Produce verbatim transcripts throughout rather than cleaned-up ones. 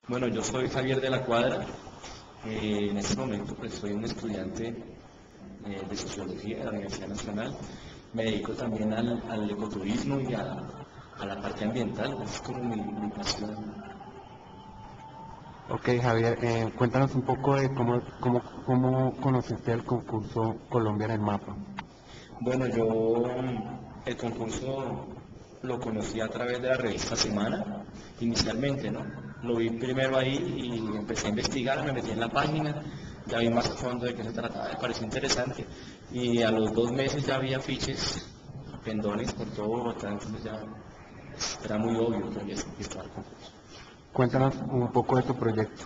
Bueno, yo soy Javier de la Cuadra. Eh, en este momento pues soy un estudiante eh, de Sociología de la Universidad Nacional. Me dedico también al, al ecoturismo y a, a la parte ambiental. Es como mi, mi pasión. Ok, Javier, eh, cuéntanos un poco de cómo, cómo, cómo conociste el concurso Colombia en el mapa. Bueno, yo mm, el concurso lo conocí a través de la revista Semana, inicialmente, ¿no? Lo vi primero ahí y empecé a investigar, me metí en la página, ya vi más a fondo de qué se trataba, me pareció interesante. Y a los dos meses ya había afiches, pendones por todo Bogotá, entonces ya era muy obvio que había que estaba el concurso. Cuéntanos un poco de tu proyecto.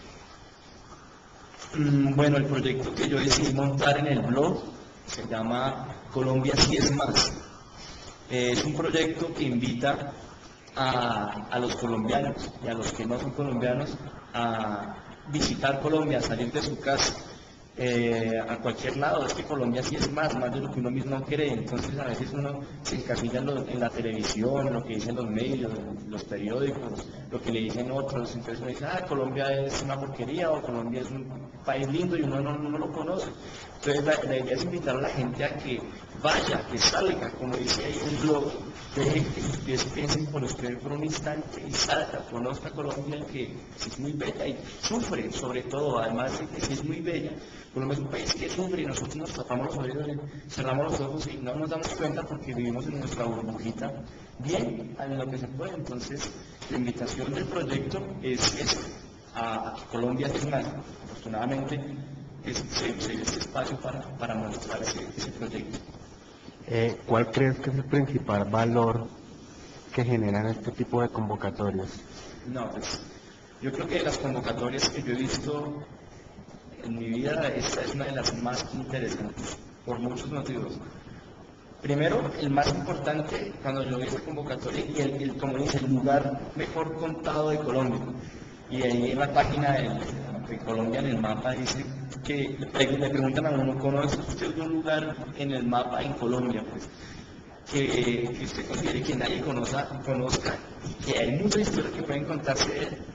Mm, Bueno, el proyecto que yo decidí montar en el blog se llama Colombia sí es más. Eh, es un proyecto que invita a, a los colombianos y a los que no son colombianos a visitar Colombia, a salir de su casa, eh, a cualquier lado. Es que Colombia sí es más, más de lo que uno mismo cree. Entonces a veces uno se encasilla en, lo- en la televisión, lo que dicen los medios, los periódicos, lo que le dicen otros. Entonces uno dice, ah, Colombia es una porquería o Colombia es un país lindo y uno no, no lo conoce. Entonces la, la idea es invitar a la gente a que vaya, que salga, como dice ahí el blog, deje que ustedes piensen por ustedes por un instante y salga, conozca Colombia que es muy bella y sufre sobre todo, además de que sí es muy bella. Colombia es un país que sufre y nosotros nos tapamos los oídos, cerramos los ojos y no nos damos cuenta porque vivimos en nuestra burbujita bien, en lo que se puede. Entonces, la invitación del proyecto es, es a Colombia es más, afortunadamente, es, se, se dio este espacio para, para mostrar ese, ese proyecto. Eh, ¿cuál crees que es el principal valor que generan este tipo de convocatorias? No, pues yo creo que las convocatorias que yo he visto en mi vida, esta es una de las más interesantes, por muchos motivos. Primero, el más importante, cuando yo vi esta convocatoria, y el, el, como dice, el lugar mejor contado de Colombia. Y ahí en la página de, de Colombia, en el mapa, dice que le, pre- le preguntan a uno, ¿conoce usted un lugar en el mapa en Colombia? Pues, que, que usted considere que nadie conozca, conozca y que hay mucha historia que pueden contarse de él.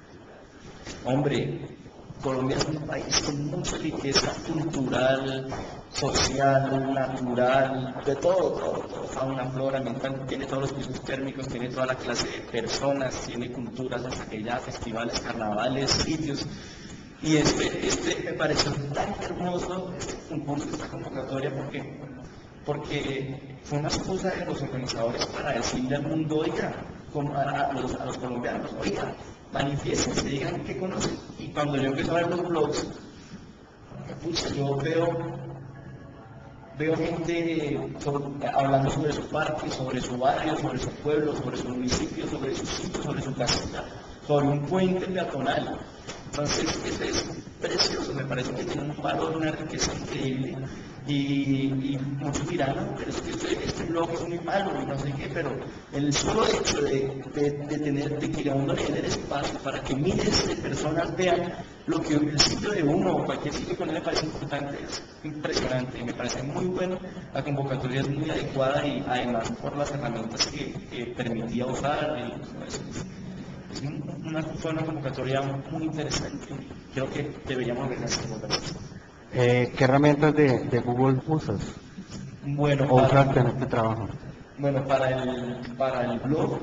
Hombre, Colombia es un país con mucha riqueza cultural, social, natural, de todo, todo, todo, fauna, flora, ambiental, tiene todos los pisos térmicos, tiene toda la clase de personas, tiene culturas, hasta que ya festivales, carnavales, sitios. Y este, este me pareció tan hermoso este concurso, esta convocatoria, porque, porque fue una excusa de los organizadores para decirle al mundo, oiga, como a, a los, a los colombianos, oiga, manifiestense, digan qué conocen. Y cuando yo empecé a ver los blogs, pucha, yo veo, veo gente sobre- hablando sobre su parque, sobre su barrio, sobre su pueblo, sobre su municipio, sobre su sitio, sobre su casita, sobre un puente peatonal. Entonces, eso es precioso, me parece que tiene un valor, una riqueza increíble. Y, y muchos dirán, no, pero es que este, este blog es muy malo y no sé qué, pero el solo hecho de, de, de tener, de que a uno le den el espacio para que miles de personas vean lo que el sitio de uno o cualquier sitio que a uno le parece importante es impresionante. Me parece muy bueno, la convocatoria es muy adecuada y además por las herramientas que, que permitía usar. Y, no, es, es una, fue una convocatoria muy interesante. Creo que deberíamos ver esa convocatoria. Eh, ¿qué herramientas de, de Google usas Bueno, o usaste en para, este trabajo? bueno, para el, para el blog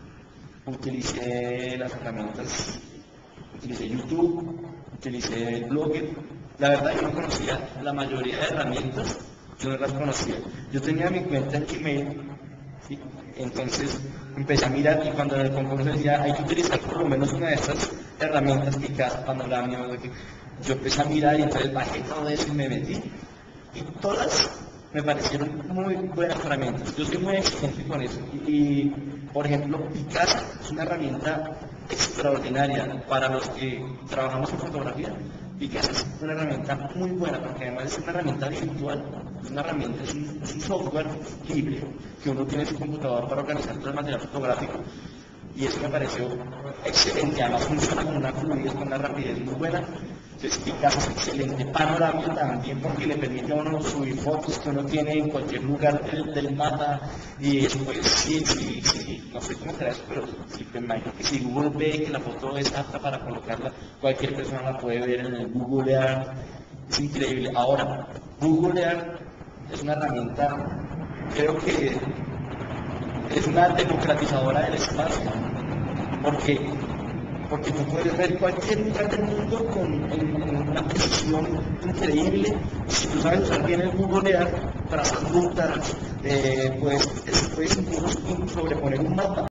utilicé las herramientas, utilicé YouTube, utilicé Blogger. La verdad yo no conocía la mayoría de herramientas, yo no las conocía. Yo tenía mi cuenta en Gmail, ¿sí? Entonces empecé a mirar y cuando en el concurso decía hay que utilizar por lo menos una de estas herramientas que cada panorama, yo empecé a mirar y entonces bajé todo eso y me metí y todas me parecieron muy buenas herramientas. Yo soy muy exigente con eso. Y, y, por ejemplo, Picasa es una herramienta extraordinaria para los que trabajamos en fotografía. Picasa es una herramienta muy buena porque además es una herramienta virtual, es una herramienta, es un, es un software libre que uno tiene en su computador para organizar todo el material fotográfico y eso me pareció excelente, además funciona con una fluidez, con una rapidez muy buena Entonces, Picasa es excelente. Panorámica también, porque le permite a uno subir fotos que uno tiene en cualquier lugar del, del mapa. Y después, sí, sí, sí, no sé cómo será eso, pero sí, me imagino que si Google ve que la foto es apta para colocarla, cualquier persona la puede ver en el Google Earth. Es increíble. Ahora, Google Earth es una herramienta, creo que es una democratizadora del espacio, porque, porque tú puedes ver cualquier lugar del mundo con, en, en una precisión increíble. Si tú sabes usar bien el Google Earth, trazar rutas, eh, pues, puedes incluso sobreponer un mapa.